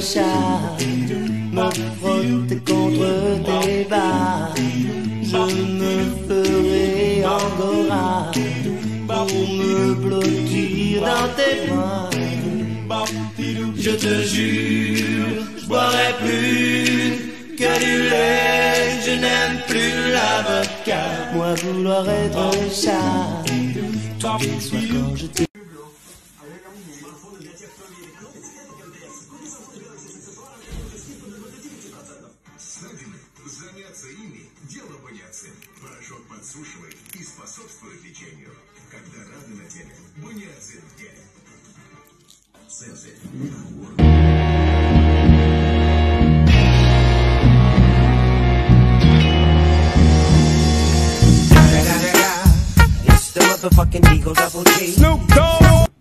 chat, me frotter contre tes bas. Je me ferai angora pour me blottir dans tes bras. Je te jure, je boirai plus que du lait, je n'aime plus la vodka. Moi vouloir être chat, tous les soirs quand je te... Заняться ими – дело боняцин. Порошок подсушивает и способствует лечению. Когда раны на теле, боняцин в теле. Цезарь. It's the motherfucking Eagle Double G. Snoop Dogg.